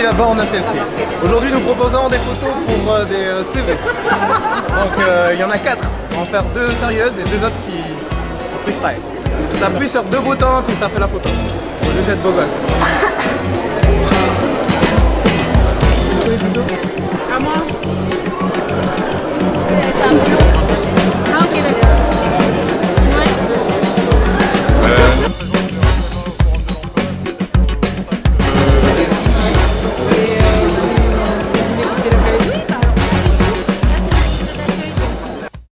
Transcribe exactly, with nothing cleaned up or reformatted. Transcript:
là-bas on a selfie. Aujourd'hui nous proposons des photos pour euh, des euh, C V. Donc il euh, y en a quatre. On va en faire deux sérieuses et deux autres qui sont freestyle. T'appuies sur deux boutons puis ça fait la photo. Faut juste être beau gosse.